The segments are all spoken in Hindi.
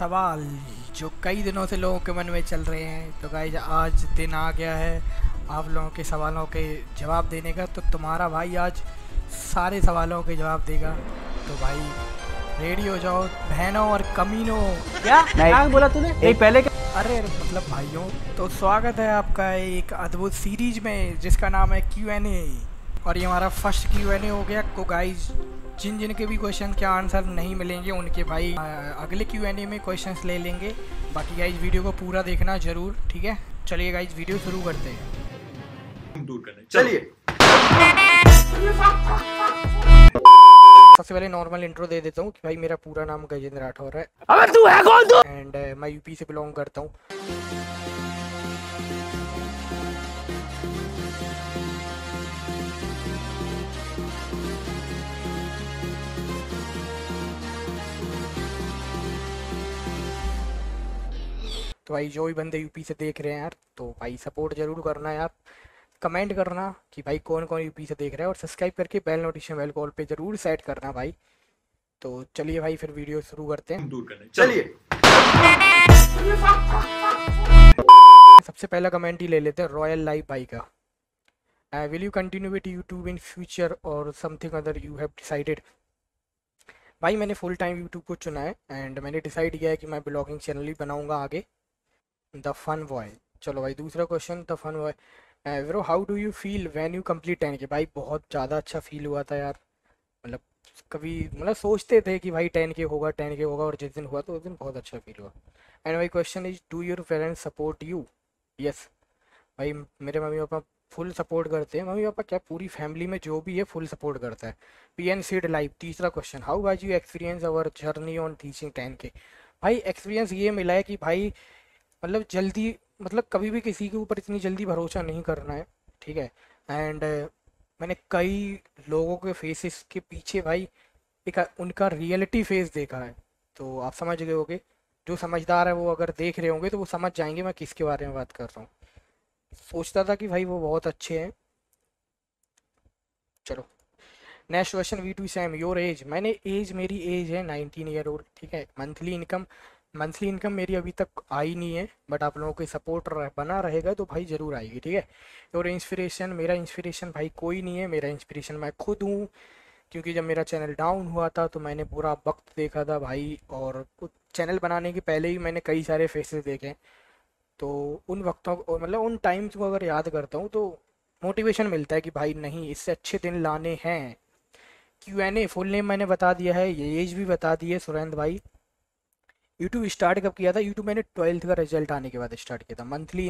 सवाल जो कई दिनों से लोगों के मन में चल रहे हैं। तो गाइज आज दिन आ गया है आप लोगों के सवालों के जवाब देने का। तो तुम्हारा भाई आज सारे सवालों के जवाब देगा। तो भाई रेडी हो जाओ बहनों और कमीनों। क्या बोला तूने? एक पहले अरे मतलब भाइयों, तो स्वागत है आपका एक अद्भुत सीरीज में जिसका नाम है Q&A। और ये हमारा फर्स्ट Q&A हो गया। को गाइज जिन जिन के भी क्वेश्चन के आंसर नहीं मिलेंगे उनके भाई अगले Q&A में क्वेश्चंस ले लेंगे। बाकी गाइज वीडियो को पूरा देखना जरूर, ठीक है। चलिए गाइज वीडियो शुरू करते हैं। दूर करने चलिए। सबसे पहले नॉर्मल इंट्रो दे देता हूँ कि भाई मेरा पूरा नाम गजेंद्र राठौर है। अबे तू है कौन तू? एंड मैं यूपी से बिलोंग करता हूँ। तो भाई जो भी बंदे यूपी से देख रहे हैं यार, तो भाई सपोर्ट जरूर करना यार। कमेंट करना कि भाई कौन कौन यूपी से देख रहा है और सब्सक्राइब करके बेल नोटिफिकेशन बेल कॉल पे जरूर सेट करना भाई। तो चलिए भाई फिर वीडियो शुरू करते हैं। दूर करने चलिए। सबसे पहला कमेंट ही ले लेते हैं रॉयल लाइफ भाई का। Will you continue with YouTube in future और something other you have decided. भाई मैंने फुल टाइम यूट्यूब को चुना है एंड मैंने डिसाइड किया है कि मैं ब्लॉगिंग चैनल ही बनाऊंगा आगे, द फन बॉय। चलो भाई दूसरा question, the fun boy bro how do you feel when you complete 10K। भाई बहुत ज़्यादा अच्छा फील हुआ था यार। मतलब कभी मतलब सोचते थे कि भाई 10K होगा 10K होगा, और जिस दिन हुआ तो उस दिन बहुत अच्छा फील हुआ। And my question is do your parents support you. Yes भाई मेरे मम्मी पापा फुल सपोर्ट करते हैं। मम्मी पापा क्या पूरी फैमिली में जो भी है फुल सपोर्ट करता है। PN seed live. तीसरा question how was you experience our journey on teaching 10K। भाई एक्सपीरियंस ये मिला है कि भाई मतलब जल्दी मतलब कभी भी किसी के ऊपर इतनी जल्दी भरोसा नहीं करना है, ठीक है। एंड मैंने कई लोगों के फेसेस के पीछे भाई एक उनका रियलिटी फेस देखा है। तो आप समझ गए होंगे, जो समझदार है वो अगर देख रहे होंगे तो वो समझ जाएंगे मैं किसके बारे में बात कर रहा हूँ। सोचता था कि भाई वो बहुत अच्छे हैं। चलो next question V2 Sam your age. मेरी एज है 19 ईयर ओल्ड, ठीक है। मंथली इनकम मेरी अभी तक आई नहीं है, बट आप लोगों के सपोर्ट बना रहेगा तो भाई ज़रूर आएगी, ठीक है। और इंस्पिरेशन, मेरा इंस्पिरेशन भाई कोई नहीं है, मेरा इंस्पिरेशन मैं खुद हूँ। क्योंकि जब मेरा चैनल डाउन हुआ था तो मैंने पूरा वक्त देखा था भाई, और कुछ चैनल बनाने के पहले ही मैंने कई सारे फेसेस देखे। तो उन वक्तों को मतलब उन टाइम्स को अगर याद करता हूँ तो मोटिवेशन मिलता है कि भाई नहीं इससे अच्छे दिन लाने हैं। Q&A फुल नेम मैंने बता दिया है, ये एज भी बता दी है सुरेंद्र भाई। यूट्यूब स्टार्ट कब किया था? यूट्यूब मैंने 12th का रिजल्ट आने के बाद स्टार्ट किया था।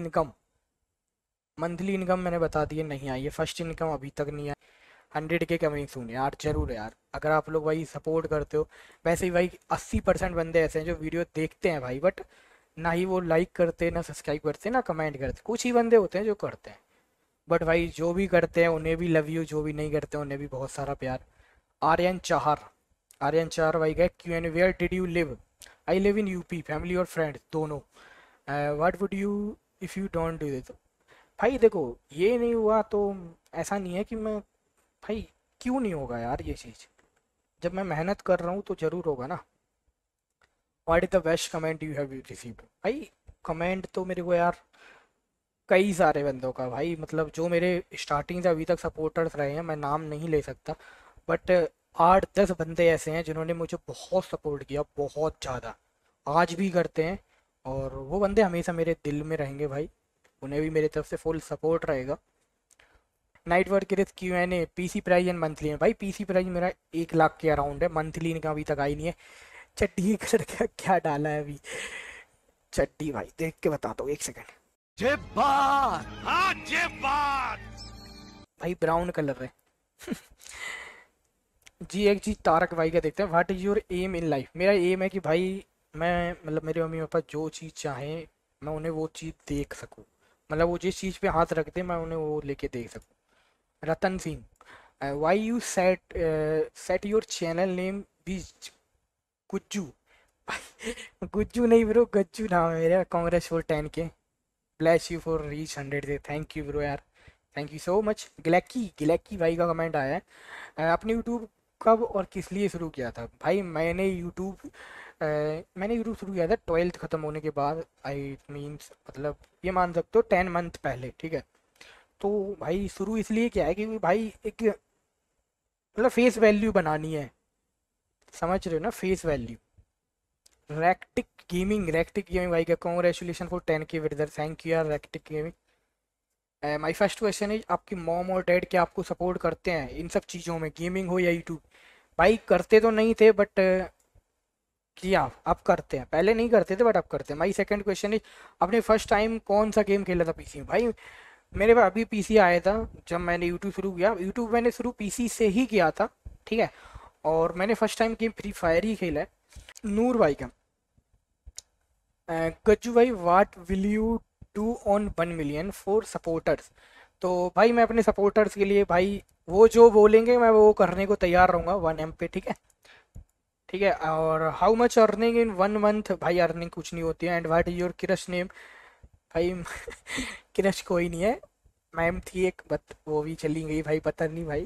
मंथली इनकम मैंने बता दी है, नहीं आई है। फर्स्ट इनकम अभी तक नहीं आई। 100K कमिंग सून यार, जरूर है यार अगर आप लोग भाई सपोर्ट करते हो। वैसे ही भाई 80% बंदे ऐसे हैं जो वीडियो देखते हैं भाई, बट ना ही वो लाइक करते, ना सब्सक्राइब करते, ना कमेंट करते। कुछ ही बंदे होते हैं जो करते हैं, बट भाई जो भी करते हैं उन्हें भी लव यू, जो भी नहीं करते उन्हें भी बहुत सारा प्यार। आर्यन चार भाई गए Q&A where did you live. I live in UP, family और फ्रेंड्स दोनों। What would you if you don't do this. भाई देखो ये नहीं हुआ तो ऐसा नहीं है कि मैं भाई, क्यों नहीं होगा यार ये चीज़। जब मैं मेहनत कर रहा हूँ तो ज़रूर होगा ना। What is the best comment you have received. भाई कमेंट तो मेरे को यार कई सारे बंदों का भाई, मतलब जो मेरे स्टार्टिंग से अभी तक सपोर्टर्स रहे हैं, मैं नाम नहीं ले सकता, बट 8-10 बंदे ऐसे हैं जिन्होंने मुझे बहुत सपोर्ट किया, बहुत ज़्यादा, आज भी करते हैं। और वो बंदे हमेशा मेरे दिल में रहेंगे भाई, उन्हें भी मेरी तरफ से फुल सपोर्ट रहेगा। नाइट वर्क के Q&A PC prize and monthly में। भाई PC प्राइज मेरा 1 लाख के अराउंड है, मंथली इनका अभी तक आई नहीं है। चड्डी कलर का क्या डाला है अभी चड्डी, भाई देख के बताता हूँ 1 सेकंड। भाई ब्राउन कलर है। जी तारक भाई का देखते हैं। What is your aim in life. मेरा एम है कि भाई मैं मतलब मेरे मम्मी पापा जो चीज़ चाहें मैं उन्हें वो चीज़ देख सकूं, मतलब वो जिस चीज़ पे हाथ रखते मैं उन्हें वो लेके देख सकूं। Ratan Singh why you set your channel name भी गुज्जू। गुज्जू नहीं ब्रो, गज्जू नाम है मेरा। Congrats for 10K, bless you for reach 100 से। थैंक यू ब्रो यार, थैंक यू सो मच। गिलैकी भाई का कमेंट आया है। अपने यूट्यूब कब और किस लिए शुरू किया था। भाई मैंने यूट्यूब मैंने यूट्यूब शुरू किया था 12th ख़त्म होने के बाद, आई मीन्स मतलब ये मान सकते हो 10 मंथ पहले, ठीक है। तो भाई शुरू इसलिए किया है क्योंकि भाई एक मतलब फेस वैल्यू बनानी है, समझ रहे हो ना, फेस वैल्यू। रैक्टिक गेमिंग भाई का congratulation for 10K with, thank you यार Ractic gaming. My first question है, आपकी मॉम और डैड क्या आपको सपोर्ट करते हैं इन सब चीज़ों में, गेमिंग हो या यूट्यूब? भाई करते तो नहीं थे बट किया, अब करते हैं, पहले नहीं करते थे बट अब करते हैं। माई सेकंड क्वेश्चन इज, आपने फर्स्ट टाइम कौन सा गेम खेला था पीसी में? भाई मेरे पास अभी पीसी आया था जब मैंने यूट्यूब शुरू किया, यूट्यूब मैंने शुरू पीसी से ही किया था, ठीक है। और मैंने first time game free fire ही खेला है। नूर भाई का, गज्जू भाई what will you do on 1 million for supporters? तो भाई मैं अपने सपोर्टर्स के लिए भाई वो जो बोलेंगे मैं वो करने को तैयार रहूँगा 1M पे, ठीक है। ठीक है, और how much earning in 1 month? भाई अर्निंग कुछ नहीं होती है। And what is your crush name? भाई क्रश कोई नहीं है, मैम थी एक बट वो भी चली गई भाई, पता नहीं भाई।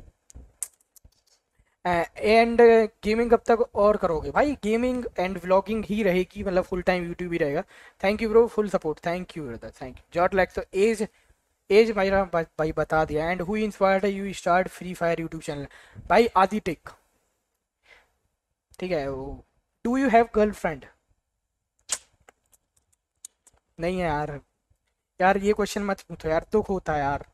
एंड गेमिंग कब तक और करोगे? भाई गेमिंग एंड व्लॉगिंग ही रहेगी, मतलब फुल टाइम यूट्यूब ही रहेगा। Thank you bro, full support, thank you brother, thank you. जॉट लाइक तो एज, एज मेरा भाई बता दिया। And who inspired you start free fire YouTube channel? भाई आदि टेक, ठीक है। Do you have girlfriend? नहीं है यार, यार ये क्वेश्चन मत पूछो यार, दुख होता है यार।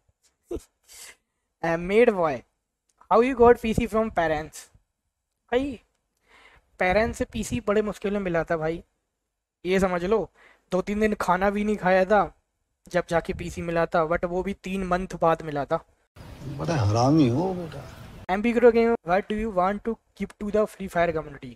Mad boy, how you got PC from parents? भाई पेरेंट्स से पीसी बड़े मुश्किल में मिला था भाई, ये समझ लो। 2-3 दिन खाना भी नहीं खाया था जब जाके पीसी मिला था, बट वो भी 3 मंथ बाद मिला था। बड़ा हरामी हो बेटा। एमपी करो game, what do you want to give to the free fire community?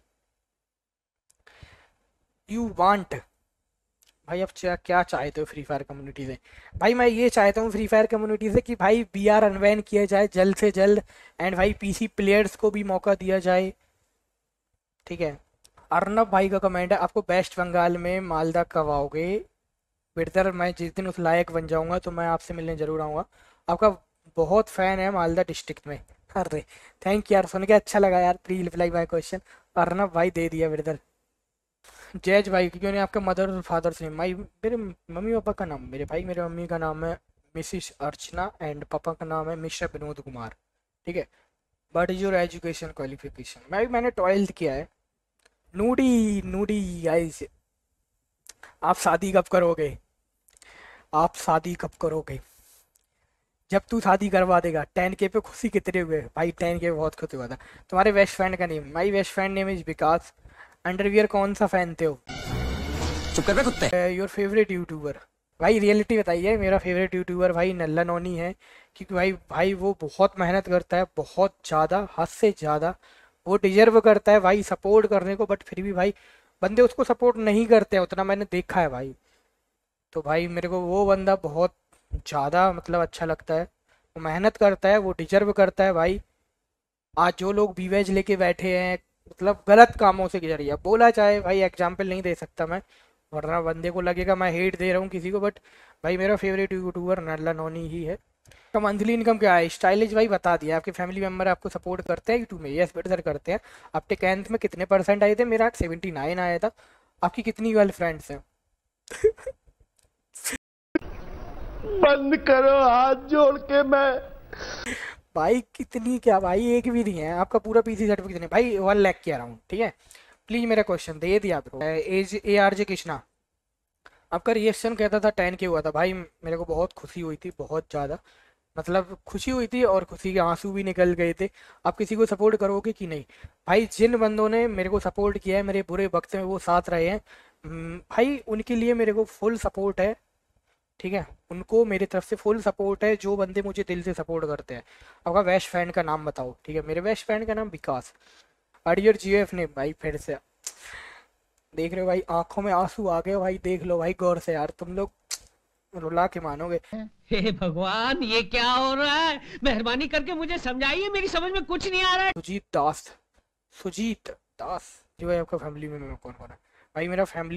You want, भाई अब क्या चाहते हो फ्री फायर कम्युनिटी से? भाई मैं ये चाहता हूँ फ्री फायर कम्युनिटी से कि भाई बीआर अनबैन किया जाए जल्द से जल्द, एंड भाई पीसी प्लेयर्स को भी मौका दिया जाए, ठीक है। अर्नब भाई का कमेंट है, आपको वेस्ट बंगाल में मालदा कब आओगे? बेहतर, मैं जिस दिन उस लायक बन जाऊंगा तो मैं आपसे मिलने जरूर आऊँगा। आपका बहुत फैन है मालदा डिस्ट्रिक्ट में। अरे थैंक यू यार, सुन के अच्छा लगा यार। Please reply my question. Arnab भाई दे दिया ब्रदर। जैज भाई क्यों नहीं आपका मदर और फादर से? माई, मेरे मम्मी पापा का नाम, मेरे भाई मेरे मम्मी का नाम है मिसिस अर्चना एंड पापा का नाम है मिस्टर विनोद कुमार, ठीक है। But is your education qualification? मैंने 12th किया है। नूडी नूडी गाइस, आप शादी कब करोगे? आप शादी कब करोगे? जब तू शादी करवा देगा। 10K पे खुशी कितने हुए? भाई 10K पे बहुत खुशी हुआ था। तुम्हारे बेस्ट फ्रेंड का name? My best friend name is Vikas. Underwear कौन सा पहनते हो? चुप कर बे कुत्ते। Your favourite YouTuber? भाई रियलिटी बताइए, मेरा फेवरेट यूट्यूबर भाई नल्ला नोनी है, क्योंकि भाई वो बहुत मेहनत करता है, बहुत ज़्यादा, हद से ज़्यादा। वो डिजर्व करता है भाई सपोर्ट करने को, बट फिर भी भाई बंदे उसको सपोर्ट नहीं करते हैं उतना, मैंने देखा है भाई। तो भाई मेरे को वो बंदा बहुत ज़्यादा मतलब अच्छा लगता है। वो मेहनत करता है, वो डिजर्व करता है भाई। आज जो लोग बीवेज लेके बैठे हैं मतलब गलत कामों से गुजरिए, अब बोला चाहे भाई, एग्जाम्पल नहीं दे सकता मैं वरना बंदे को लगेगा मैं हेट दे रहा हूँ किसी को, बट भाई मेरा फेवरेट यूट्यूबर नल्ला नोनी ही है। तो मंथली इनकम क्या है? स्टाइलिश भाई बता दिया। आपके फैमिली मेम्बर आपको सपोर्ट करते हैं यूट्यूब में? यस बेटर करते हैं। आपके 10th में कितने % आए थे? मेरा 79 आया था। आपकी कितनी गर्ल फ्रेंड्स हैं? बंद करो हाथ जोड़ के मैं। भाई कितनी क्या भाई, एक भी नहीं है। आपका पूरा पीसी सेट पे कितने? भाई 1 लाख के अराउंड, ठीक है। प्लीज मेरा क्वेश्चन दे दिया ब्रो। एज ARJ कृष्णा, आपका रिएक्शन कहता था 10K हुआ था। भाई मेरे को बहुत खुशी हुई थी, बहुत ज़्यादा, मतलब खुशी हुई थी और खुशी के आंसू भी निकल गए थे। आप किसी को सपोर्ट करोगे कि नहीं? भाई जिन बंदों ने मेरे को सपोर्ट किया है मेरे बुरे वक्त में, वो साथ रहे हैं, भाई उनके लिए मेरे को फुल सपोर्ट है, ठीक है। उनको मेरी तरफ से फुल सपोर्ट है, जो बंदे मुझे दिल से सपोर्ट करते हैं। आपका बेस्ट फ्रेंड का नाम बताओ, ठीक है। मेरे बेस्ट फ्रेंड का नाम विकास। अडियर GF ने, भाई फिर से देख रहे हो भाई, आंखों में आंसू आ गए भाई, देख लो भाई गौर से यार, तुम लोग रुला के मानोगे। हे भगवान, ये क्या हो रहा है? मेहरबानी करके मुझे समझाइए, मेरी समझ में कुछ नहीं आ रहा है। सुजीत दास जी भाई, आपका फैमिली में कौन कौन है? भाई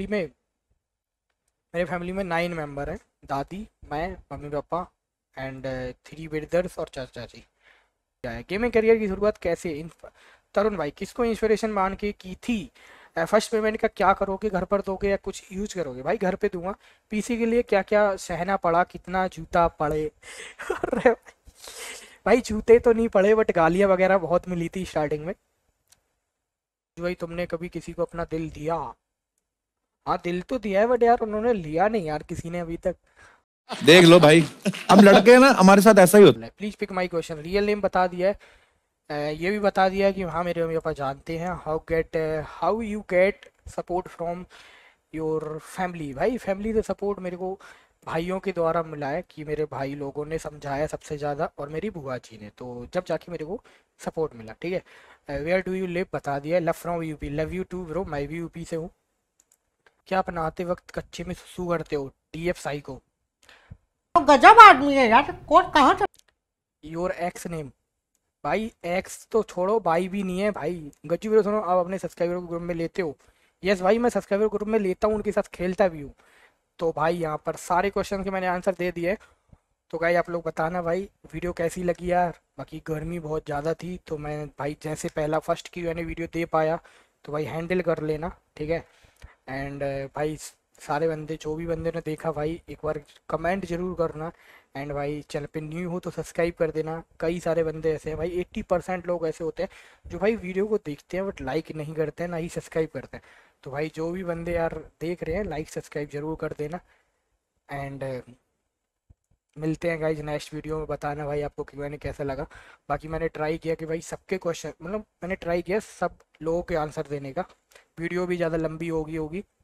मेरे फैमिली में 9 मेंबर हैं। दादी, मैं, मम्मी पापा एंड 3 ब्रदर्स और चाचा जी। क्या है गेमिंग करियर की शुरुआत कैसे? तरुण भाई, किसको इंस्पिरेशन मान के की थी? फर्स्ट पेमेंट का क्या करोगे, घर पर दोगे या कुछ यूज करोगे? भाई घर पे दूंगा। पीसी के लिए क्या क्या सहना पड़ा, कितना जूता पड़े। अरे भाई जूते तो नहीं पड़े बट गालियां वगैरह बहुत मिली थी स्टार्टिंग में। भाई तुमने कभी किसी को अपना दिल दिया? हाँ दिल तो दिया है बट यार उन्होंने लिया नहीं यार किसी ने अभी तक। देख लो भाई, हम लड़के हैं ना, हमारे साथ ऐसा ही होता है। Please pick my question. Real name बता दिया है, ये भी बता दिया है कि हाँ मेरे मम्मी पापा जानते हैं। How you get support from your family? भाई फैमिली से सपोर्ट मेरे को भाइयों के द्वारा मिला है, कि मेरे भाई लोगों ने समझाया सबसे ज़्यादा, और मेरी बुआ जी ने, तो जब जाके मेरे को सपोर्ट मिला। ठीक है। वेयर डू यू लिव बता दिया है। Love from UP. Love you too bro, मैं भी यूपी से हूँ। क्या बनाते वक्त कच्चे में सुसु करते हो? डीएफ साई को। तो गजब आदमी है यार, कौन कहाँ से? Your ex name? भाई एक्स तो छोड़ो, भाई भी नहीं है भाई। गज्जू ब्रो सुनो, आप अपने सब्सक्राइबर को ग्रुप में लेते हो? यस भाई मैं सब्सक्राइबर ग्रुप में लेता हूँ, उनके साथ खेलता भी हूँ। तो भाई यहाँ पर सारे क्वेश्चन के मैंने आंसर दे दिए। तो भाई आप लोग बताना भाई वीडियो कैसी लगी यार। बाकी गर्मी बहुत ज़्यादा थी तो मैं भाई जैसे पहला फर्स्ट की मैंने वीडियो दे पाया, तो भाई हैंडल कर लेना, ठीक है। एंड भाई सारे बंदे, जो भी बंदे ने देखा भाई एक बार कमेंट जरूर करना। एंड भाई चैनल पे न्यू हो तो सब्सक्राइब कर देना। कई सारे बंदे ऐसे हैं भाई, 80% लोग ऐसे होते हैं जो भाई वीडियो को देखते हैं बट लाइक नहीं करते हैं, ना ही सब्सक्राइब करते हैं। तो भाई जो भी बंदे यार देख रहे हैं, लाइक सब्सक्राइब जरूर कर देना। एंड मिलते हैं गाइज नेक्स्ट वीडियो में। बताना भाई आपको कि मैंने कैसा लगा। बाकी मैंने ट्राई किया कि भाई सबके क्वेश्चन, मतलब मैंने ट्राई किया सब लोगों के आंसर देने का। वीडियो भी ज़्यादा लंबी होगी